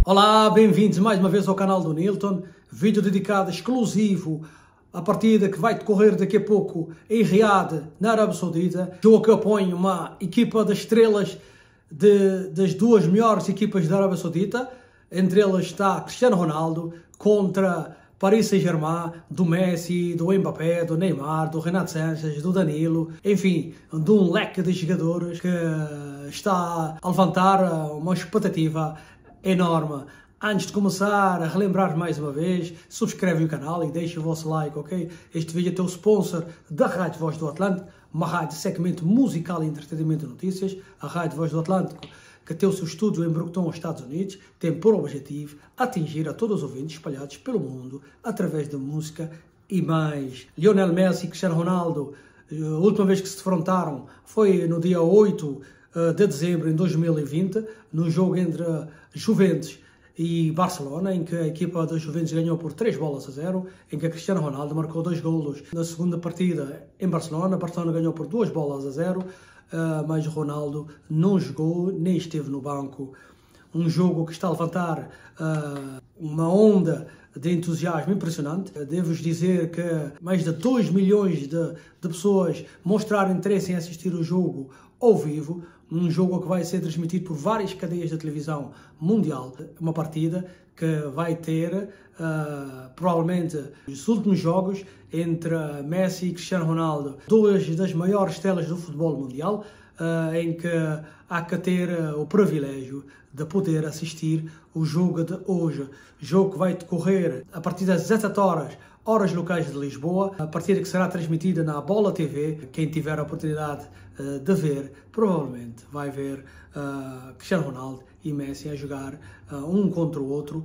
Olá, bem-vindos mais uma vez ao canal do Nilton, vídeo dedicado exclusivo à partida que vai decorrer daqui a pouco em Riad, na Arábia Saudita, jogo que opõe uma equipa das estrelas das duas melhores equipas da Arábia Saudita, entre elas está Cristiano Ronaldo contra Paris Saint-Germain, do Messi, do Mbappé, do Neymar, do Renato Sanches, do Danilo, enfim, de um leque de jogadores que está a levantar uma expectativa enorme. Antes de começar, a relembrar mais uma vez, subscreve o canal e deixa o vosso like, ok? Este vídeo é o sponsor da Rádio Voz do Atlântico, uma rádio de segmento musical e entretenimento e notícias. A Rádio Voz do Atlântico, que tem o seu estúdio em Brookton, Estados Unidos, tem por objetivo atingir a todos os ouvintes espalhados pelo mundo através da música e mais. Lionel Messi e Cristiano Ronaldo, a última vez que se defrontaram foi no dia 8 de dezembro de 2020, no jogo entre Juventus e Barcelona, em que a equipa da Juventus ganhou por 3-0, em que Cristiano Ronaldo marcou 2 golos na segunda partida em Barcelona. Barcelona ganhou por 2-0, mas Ronaldo não jogou, nem esteve no banco. Um jogo que está a levantar uma onda de entusiasmo impressionante. Devo-vos dizer que mais de 2 milhões de pessoas mostraram interesse em assistir o jogo ao vivo, um jogo que vai ser transmitido por várias cadeias de televisão mundial, uma partida que vai ter provavelmente os últimos jogos entre Messi e Cristiano Ronaldo, duas das maiores estrelas do futebol mundial, em que há que ter o privilégio de poder assistir o jogo de hoje. Jogo que vai decorrer a partir das 17 horas, horas locais de Lisboa, a partida que será transmitida na Bola TV. Quem tiver a oportunidade de ver, provavelmente vai ver Cristiano Ronaldo e Messi a jogar um contra o outro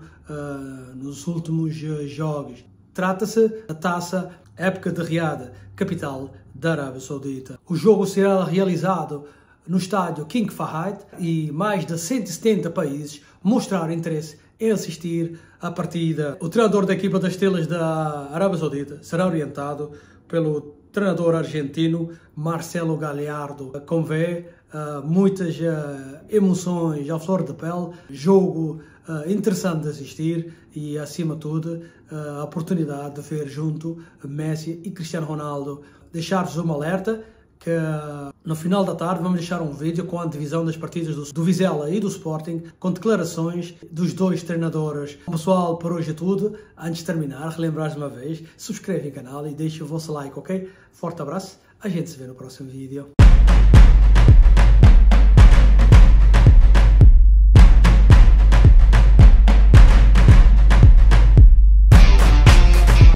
nos últimos jogos. Trata-se da Taça Épica de Riad, capital da Arábia Saudita. O jogo será realizado no estádio King Fahd e mais de 170 países mostraram interesse em assistir à partida. O treinador da equipa das estrelas da Arábia Saudita será orientado pelo treinador argentino Marcelo Gallardo. Como vê, muitas emoções à flor de pele, jogo interessante de assistir e, acima de tudo, a oportunidade de ver junto Messi e Cristiano Ronaldo. Deixar-vos um alerta que no final da tarde vamos deixar um vídeo com a divisão das partidas do Vizela e do Sporting, com declarações dos dois treinadores. Pessoal, por hoje é tudo. Antes de terminar, relembrar uma vez, subscreve o canal e deixe o vosso like, ok? Forte abraço, a gente se vê no próximo vídeo.